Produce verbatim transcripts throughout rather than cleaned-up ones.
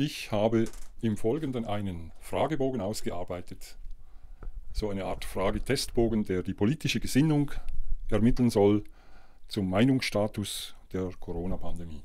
Ich habe im Folgenden einen Fragebogen ausgearbeitet, so eine Art Fragetestbogen, der die politische Gesinnung ermitteln soll zum Meinungsstatus der Corona-Pandemie.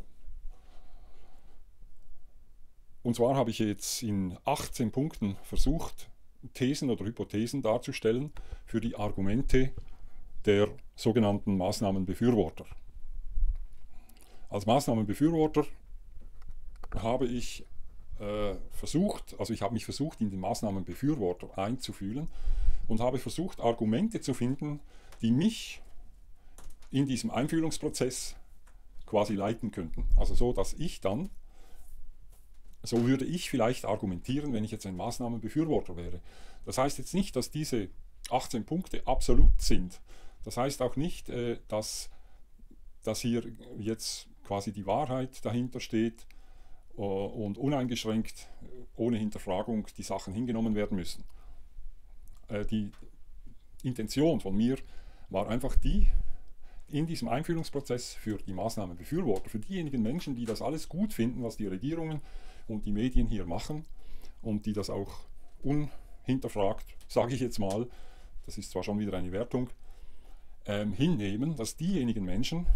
Und zwar habe ich jetzt in achtzehn Punkten versucht, Thesen oder Hypothesen darzustellen für die Argumente der sogenannten Maßnahmenbefürworter. Als Maßnahmenbefürworter habe ich äh, versucht, also ich habe mich versucht, in den Maßnahmenbefürworter einzufühlen und habe versucht, Argumente zu finden, die mich in diesem Einfühlungsprozess quasi leiten könnten. Also so, dass ich dann, so würde ich vielleicht argumentieren, wenn ich jetzt ein Maßnahmenbefürworter wäre. Das heißt jetzt nicht, dass diese achtzehn Punkte absolut sind. Das heißt auch nicht, äh, dass, dass hier jetzt quasi die Wahrheit dahinter steht äh, und uneingeschränkt, ohne Hinterfragung, die Sachen hingenommen werden müssen. Äh, die Intention von mir war einfach die, in diesem Einführungsprozess für die Maßnahmenbefürworter, für diejenigen Menschen, die das alles gut finden, was die Regierungen und die Medien hier machen und die das auch unhinterfragt, sage ich jetzt mal, das ist zwar schon wieder eine Wertung, ähm, hinnehmen, dass diejenigen Menschen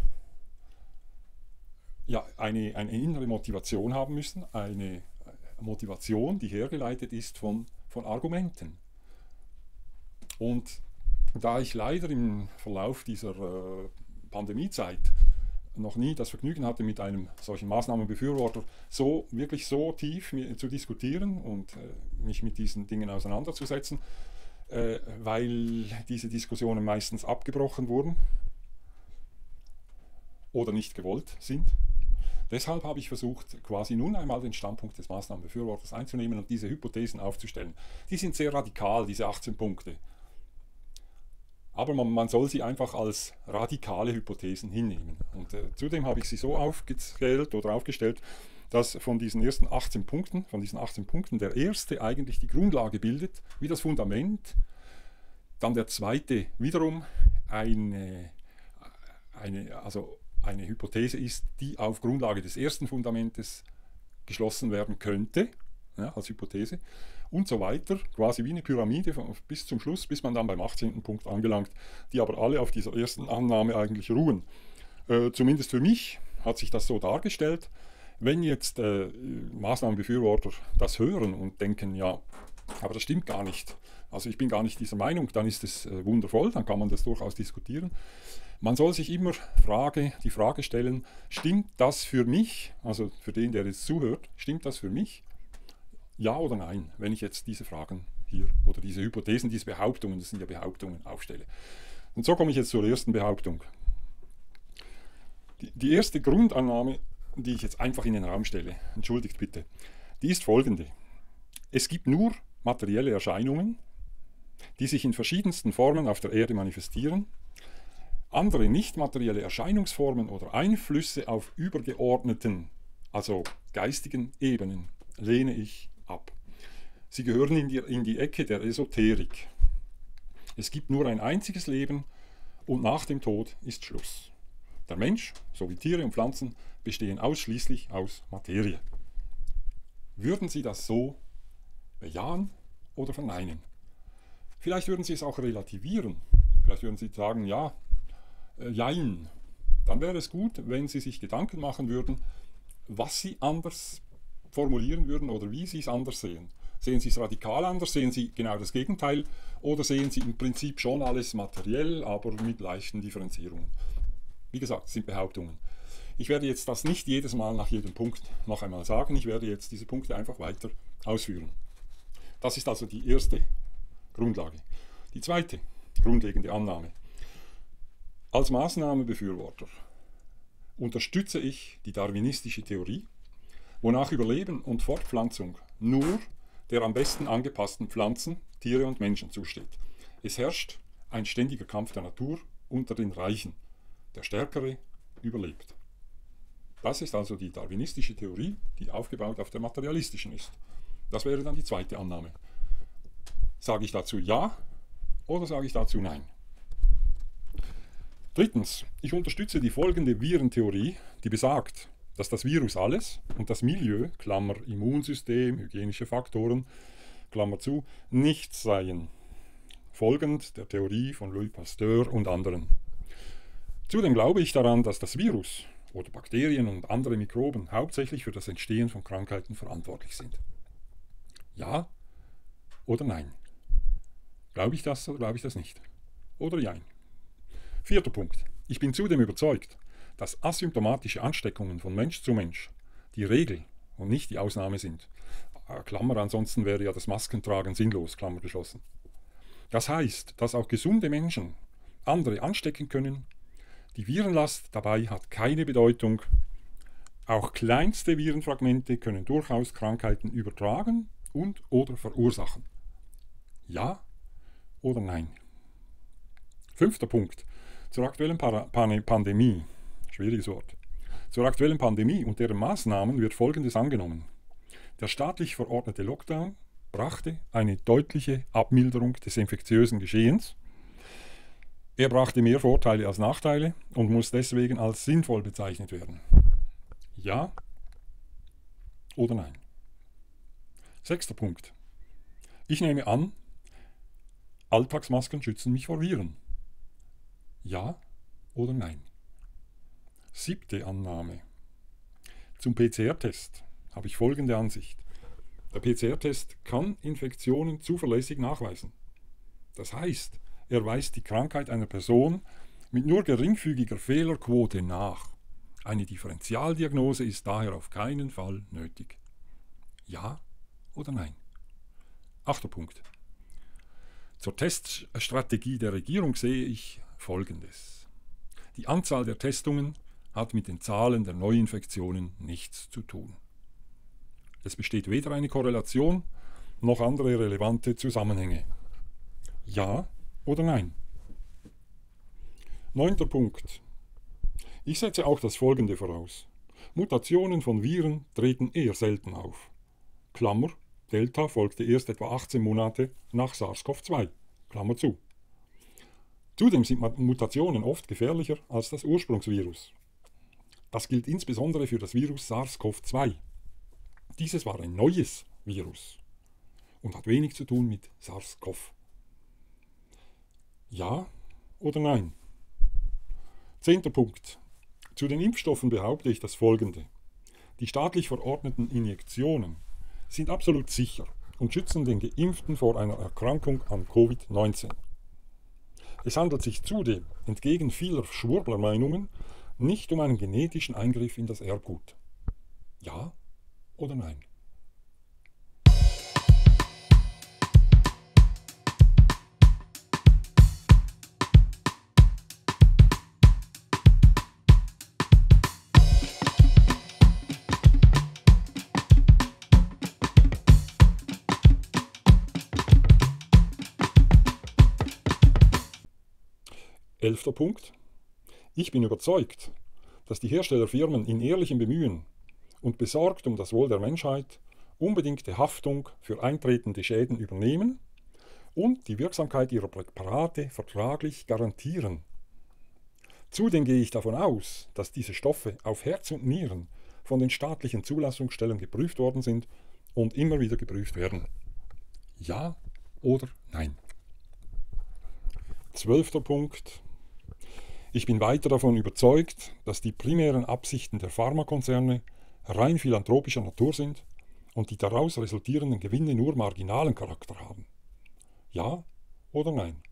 ja, eine, eine innere Motivation haben müssen, eine Motivation, die hergeleitet ist von, von Argumenten. Und da ich leider im Verlauf dieser äh, Pandemiezeit noch nie das Vergnügen hatte, mit einem solchen Maßnahmenbefürworter so wirklich so tief zu diskutieren und äh, mich mit diesen Dingen auseinanderzusetzen, äh, weil diese Diskussionen meistens abgebrochen wurden oder nicht gewollt sind. Deshalb habe ich versucht, quasi nun einmal den Standpunkt des Maßnahmenbefürworters einzunehmen und diese Hypothesen aufzustellen. Die sind sehr radikal, diese achtzehn Punkte. Aber man, man soll sie einfach als radikale Hypothesen hinnehmen. Und äh, zudem habe ich sie so aufgezählt oder aufgestellt, dass von diesen ersten achtzehn Punkten, von diesen achtzehn Punkten, der erste eigentlich die Grundlage bildet, wie das Fundament, dann der zweite wiederum eine, eine, also eine Hypothese ist, die auf Grundlage des ersten Fundamentes geschlossen werden könnte, ja, als Hypothese, und so weiter, quasi wie eine Pyramide bis zum Schluss, bis man dann beim achtzehnten Punkt angelangt, die aber alle auf dieser ersten Annahme eigentlich ruhen. Äh, zumindest für mich hat sich das so dargestellt. Wenn jetzt äh, Maßnahmenbefürworter das hören und denken, ja, aber das stimmt gar nicht, also ich bin gar nicht dieser Meinung, dann ist es äh, wundervoll, dann kann man das durchaus diskutieren. Man soll sich immer Frage, die Frage stellen, stimmt das für mich, also für den, der jetzt zuhört, stimmt das für mich? Ja oder nein, wenn ich jetzt diese Fragen hier oder diese Hypothesen, diese Behauptungen, das sind ja Behauptungen, aufstelle. Und so komme ich jetzt zur ersten Behauptung. Die, die erste Grundannahme, die ich jetzt einfach in den Raum stelle, entschuldigt bitte, die ist folgende. Es gibt nur materielle Erscheinungen, die sich in verschiedensten Formen auf der Erde manifestieren. Andere nicht materielle Erscheinungsformen oder Einflüsse auf übergeordneten, also geistigen Ebenen, lehne ich ab. Sie gehören in die, in die Ecke der Esoterik. Es gibt nur ein einziges Leben und nach dem Tod ist Schluss. Der Mensch, sowie Tiere und Pflanzen, bestehen ausschließlich aus Materie. Würden Sie das so bejahen oder verneinen? Vielleicht würden Sie es auch relativieren. Vielleicht würden Sie sagen, ja, äh, jein. Dann wäre es gut, wenn Sie sich Gedanken machen würden, was Sie anders formulieren würden oder wie Sie es anders sehen. Sehen Sie es radikal anders, sehen Sie genau das Gegenteil oder sehen Sie im Prinzip schon alles materiell, aber mit leichten Differenzierungen. Wie gesagt, das sind Behauptungen. Ich werde jetzt das nicht jedes Mal nach jedem Punkt noch einmal sagen, ich werde jetzt diese Punkte einfach weiter ausführen. Das ist also die erste Grundlage. Die zweite grundlegende Annahme. Als Maßnahmenbefürworter unterstütze ich die darwinistische Theorie, wonach Überleben und Fortpflanzung nur der am besten angepassten Pflanzen, Tiere und Menschen zusteht. Es herrscht ein ständiger Kampf der Natur unter den Reichen. Der Stärkere überlebt. Das ist also die darwinistische Theorie, die aufgebaut auf der materialistischen ist. Das wäre dann die zweite Annahme. Sage ich dazu ja oder sage ich dazu nein? Drittens, ich unterstütze die folgende Virentheorie, die besagt, dass das Virus alles und das Milieu, Klammer Immunsystem, hygienische Faktoren, Klammer zu, nichts seien. Folgend der Theorie von Louis Pasteur und anderen. Zudem glaube ich daran, dass das Virus oder Bakterien und andere Mikroben hauptsächlich für das Entstehen von Krankheiten verantwortlich sind. Ja oder nein? Glaube ich das oder glaube ich das nicht? Oder jein? Vierter Punkt. Ich bin zudem überzeugt, dass asymptomatische Ansteckungen von Mensch zu Mensch die Regel und nicht die Ausnahme sind. Klammer, ansonsten wäre ja das Maskentragen sinnlos, Klammer geschlossen. Das heißt, dass auch gesunde Menschen andere anstecken können. Die Virenlast dabei hat keine Bedeutung. Auch kleinste Virenfragmente können durchaus Krankheiten übertragen und oder verursachen. Ja oder nein? Fünfter Punkt. Zur aktuellen Para- Pan- Pandemie. Schwieriges Wort. Zur aktuellen Pandemie und deren Maßnahmen wird Folgendes angenommen. Der staatlich verordnete Lockdown brachte eine deutliche Abmilderung des infektiösen Geschehens. Er brachte mehr Vorteile als Nachteile und muss deswegen als sinnvoll bezeichnet werden. Ja oder nein? Sechster Punkt. Ich nehme an, Alltagsmasken schützen mich vor Viren. Ja oder nein? Siebte Annahme. Zum P C R-Test habe ich folgende Ansicht. Der P C R-Test kann Infektionen zuverlässig nachweisen. Das heißt, er weist die Krankheit einer Person mit nur geringfügiger Fehlerquote nach. Eine Differentialdiagnose ist daher auf keinen Fall nötig. Ja oder nein? Achter Punkt. Zur Teststrategie der Regierung sehe ich Folgendes. Die Anzahl der Testungen hat mit den Zahlen der Neuinfektionen nichts zu tun. Es besteht weder eine Korrelation noch andere relevante Zusammenhänge. Ja oder nein? Neunter Punkt. Ich setze auch das Folgende voraus. Mutationen von Viren treten eher selten auf. Klammer, Delta folgte erst etwa achtzehn Monate nach SARS-CoV zwei. Klammer zu. Zudem sind Mutationen oft gefährlicher als das Ursprungsvirus. Das gilt insbesondere für das Virus SARS-CoV zwei. Dieses war ein neues Virus und hat wenig zu tun mit SARS-CoV. Ja oder nein? Zehnter Punkt. Zu den Impfstoffen behaupte ich das Folgende. Die staatlich verordneten Injektionen sind absolut sicher und schützen den Geimpften vor einer Erkrankung an Covid neunzehn. Es handelt sich zudem, entgegen vieler Schwurblermeinungen, nicht um einen genetischen Eingriff in das Erbgut. Ja oder nein? Elfter Punkt. Ich bin überzeugt, dass die Herstellerfirmen in ehrlichem Bemühen und besorgt um das Wohl der Menschheit unbedingte Haftung für eintretende Schäden übernehmen und die Wirksamkeit ihrer Präparate vertraglich garantieren. Zudem gehe ich davon aus, dass diese Stoffe auf Herz und Nieren von den staatlichen Zulassungsstellen geprüft worden sind und immer wieder geprüft werden. Ja oder nein? Zwölfter Punkt. Ich bin weiter davon überzeugt, dass die primären Absichten der Pharmakonzerne rein philanthropischer Natur sind und die daraus resultierenden Gewinne nur marginalen Charakter haben. Ja oder nein?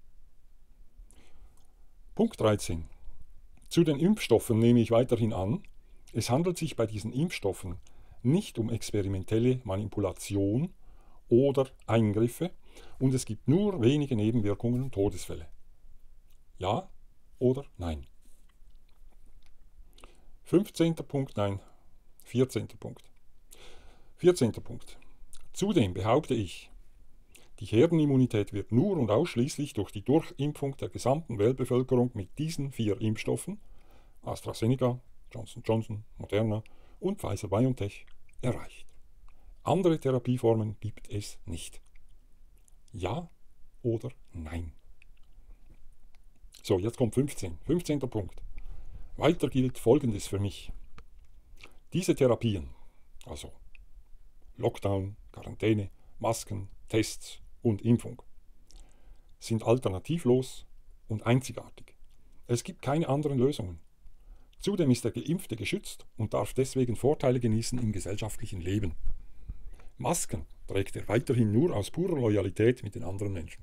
Punkt dreizehn. Zu den Impfstoffen nehme ich weiterhin an, es handelt sich bei diesen Impfstoffen nicht um experimentelle Manipulation oder Eingriffe und es gibt nur wenige Nebenwirkungen und Todesfälle. Ja oder nein? fünfzehnter Punkt, nein, vierzehnter Punkt. vierzehnter Punkt. Zudem behaupte ich, die Herdenimmunität wird nur und ausschließlich durch die Durchimpfung der gesamten Weltbevölkerung mit diesen vier Impfstoffen, AstraZeneca, Johnson und Johnson, Moderna und Pfizer-BioNTech, erreicht. Andere Therapieformen gibt es nicht. Ja oder nein? So, jetzt kommt fünfzehn. fünfzehnter Punkt. Weiter gilt Folgendes für mich. Diese Therapien, also Lockdown, Quarantäne, Masken, Tests und Impfung, sind alternativlos und einzigartig. Es gibt keine anderen Lösungen. Zudem ist der Geimpfte geschützt und darf deswegen Vorteile genießen im gesellschaftlichen Leben. Masken trägt er weiterhin nur aus purer Loyalität mit den anderen Menschen.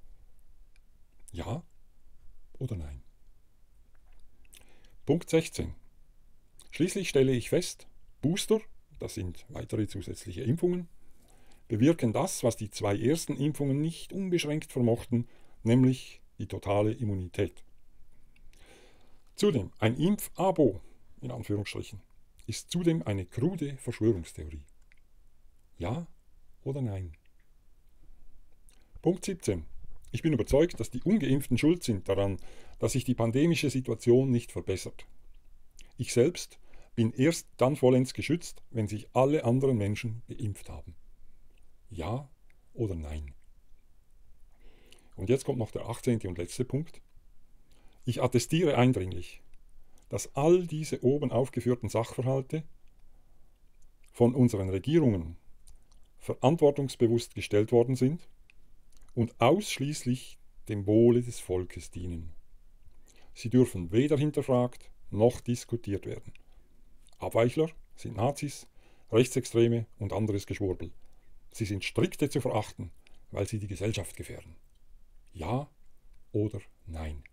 Ja oder nein? Punkt sechzehn. Schließlich stelle ich fest, Booster, das sind weitere zusätzliche Impfungen, bewirken das, was die zwei ersten Impfungen nicht unbeschränkt vermochten, nämlich die totale Immunität. Zudem, ein Impfabo, in Anführungsstrichen, ist zudem eine krude Verschwörungstheorie. Ja oder nein? Punkt siebzehn. Ich bin überzeugt, dass die Ungeimpften schuld sind daran, dass sich die pandemische Situation nicht verbessert. Ich selbst bin erst dann vollends geschützt, wenn sich alle anderen Menschen geimpft haben. Ja oder nein? Und jetzt kommt noch der achtzehnte und letzte Punkt. Ich attestiere eindringlich, dass all diese oben aufgeführten Sachverhalte von unseren Regierungen verantwortungsbewusst gestellt worden sind und ausschließlich dem Wohle des Volkes dienen. Sie dürfen weder hinterfragt noch diskutiert werden. Abweichler sind Nazis, Rechtsextreme und anderes Geschwurbel. Sie sind strikte zu verachten, weil sie die Gesellschaft gefährden. Ja oder nein?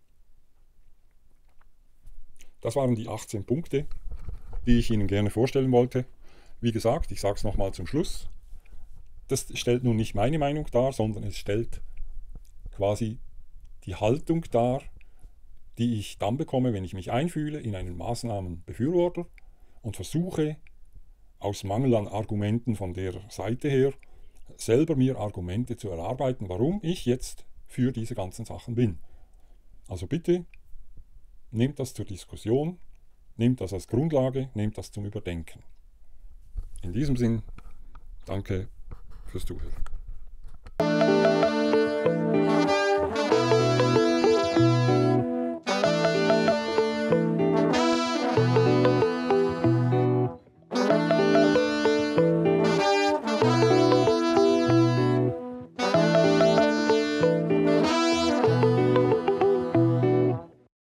Das waren die achtzehn Punkte, die ich Ihnen gerne vorstellen wollte. Wie gesagt, ich sage es nochmal zum Schluss. Das stellt nun nicht meine Meinung dar, sondern es stellt quasi die Haltung dar, die ich dann bekomme, wenn ich mich einfühle in einen Maßnahmenbefürworter und versuche, aus Mangel an Argumenten von der Seite her, selber mir Argumente zu erarbeiten, warum ich jetzt für diese ganzen Sachen bin. Also bitte, nehmt das zur Diskussion, nehmt das als Grundlage, nehmt das zum Überdenken. In diesem Sinn, danke fürs Zuhören.